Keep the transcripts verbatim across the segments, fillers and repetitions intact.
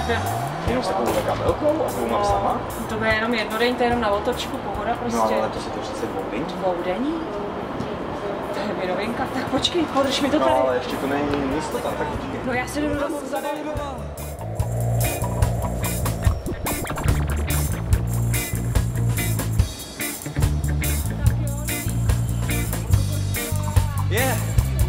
Jenom s takovou kabelkou a s dvouma psama? To bude jenom jednodenní, to je jenom na otočku, pohoda prostě. No ale letos je to přece dvoudenní. Dvoudenní? To je mi novinka, tak počkej, podrž mi to tady. No ale ještě to není jistota, tak počkej. No já si jdu domů zabavit. Yeah.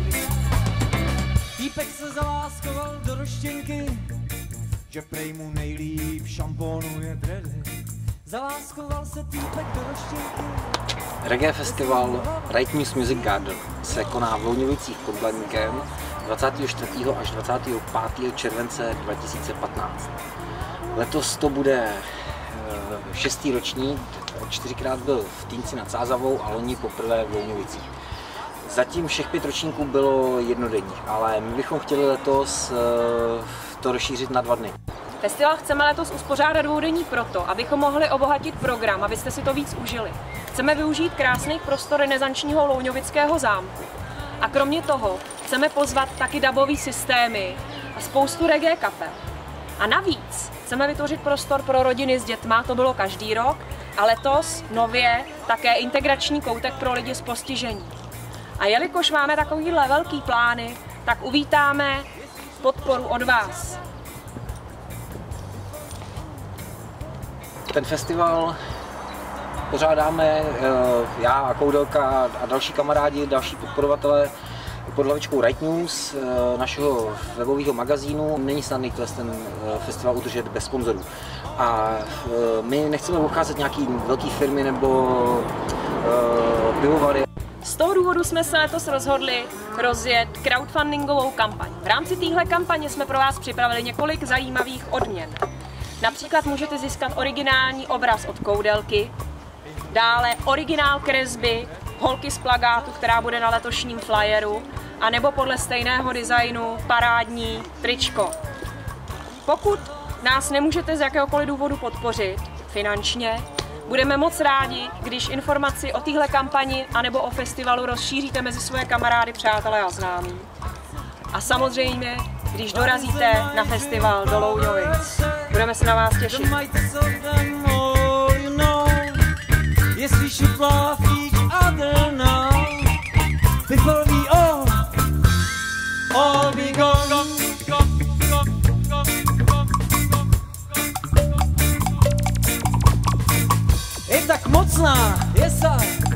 Týpek se zaláskoval do roštěnky, že prej mu nejlíp šamponuje dredy. Zaláskoval se týpek do roštěnky. Reggae festival Right News Music Garden se koná v Louňovicích pod Blaníkem dvacátého čtvrtého až dvacátého pátého července dva tisíce patnáct. Letos to bude šestý ročník, čtyřikrát byl v Týnci nad Sázavou a loni poprvé v Louňovicích. Zatím všech pět ročníků bylo jednodenní, ale my bychom chtěli letos to rozšířit na dva dny. Festival chceme letos uspořádat dvoudenní proto, abychom mohli obohatit program, abyste si to víc užili. Chceme využít krásných prostor renesančního louňovického zámku. A kromě toho chceme pozvat taky dabové systémy a spoustu reggae kapel. A navíc chceme vytvořit prostor pro rodiny s dětma, to bylo každý rok, a letos nově také integrační koutek pro lidi s postižením. A jelikož máme takovýhle velký plány, tak uvítáme podporu od vás. Ten festival pořádáme já a Koudelka a další kamarádi, další podporovatelé pod hlavičkou Right News, našeho webového magazínu. Není snadný ten festival udržet bez sponzorů. A my nechceme obcházet nějaký velké firmy nebo pivovary. Z toho důvodu jsme se letos rozhodli rozjet crowdfundingovou kampaň. V rámci téhle kampaně jsme pro vás připravili několik zajímavých odměn. Například můžete získat originální obraz od Koudelky, dále originál kresby holky z plagátu, která bude na letošním flyeru, a nebo podle stejného designu parádní tričko. Pokud nás nemůžete z jakéhokoliv důvodu podpořit finančně, budeme moc rádi, když informaci o téhle kampani anebo o festivalu rozšíříte mezi svoje kamarády, přátelé a známí. A samozřejmě, když dorazíte na festival do Louňovic, budeme se na vás těšit. Je tak mocná, je sa.